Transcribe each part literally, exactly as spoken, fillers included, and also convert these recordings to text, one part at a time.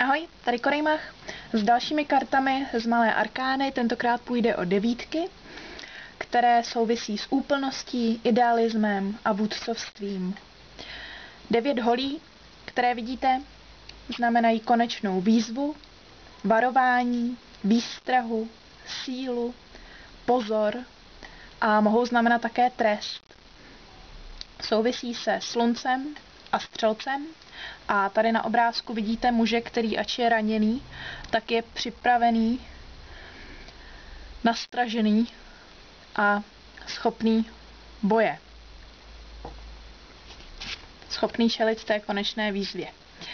Ahoj, tady Korejmach s dalšími kartami z Malé arkány. Tentokrát půjde o devítky, které souvisí s úplností, idealismem a vůdcovstvím. Devět holí, které vidíte, znamenají konečnou výzvu, varování, výstrahu, sílu, pozor a mohou znamenat také trest. Souvisí se sluncem a střelcem. A tady na obrázku vidíte muže, který ač je raněný, tak je připravený, nastražený a schopný boje. Schopný čelit té konečné výzvě.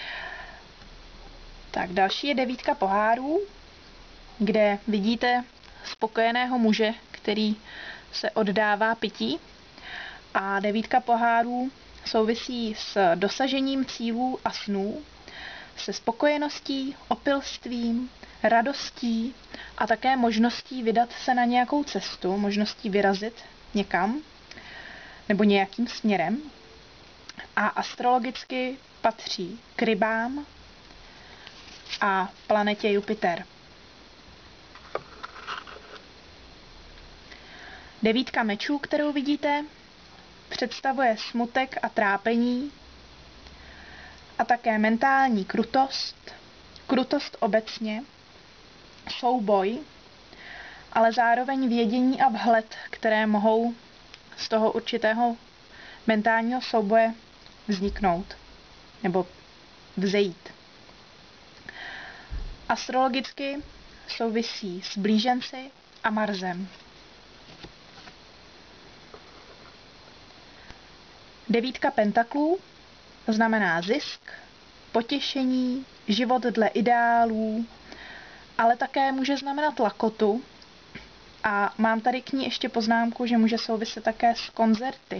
Tak další je devítka pohárů, kde vidíte spokojeného muže, který se oddává pití. A devítka pohárů souvisí s dosažením cílů a snů, se spokojeností, opilstvím, radostí a také možností vydat se na nějakou cestu, možností vyrazit někam nebo nějakým směrem. A astrologicky patří k rybám a planetě Jupiter. Devítka mečů, kterou vidíte, představuje smutek a trápení a také mentální krutost, krutost obecně, souboj, ale zároveň vědění a vhled, které mohou z toho určitého mentálního souboje vzniknout nebo vzejít. Astrologicky souvisí s blíženci a Marsem. Devítka pentaklů znamená zisk, potěšení, život dle ideálů, ale také může znamenat lakotu. A mám tady k ní ještě poznámku, že může souviset také s koncerty.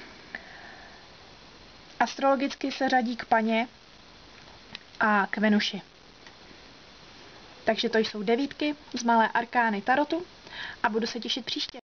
Astrologicky se řadí k Paně a k Venuši. Takže to jsou devítky z Malé arkány tarotu a budu se těšit příště.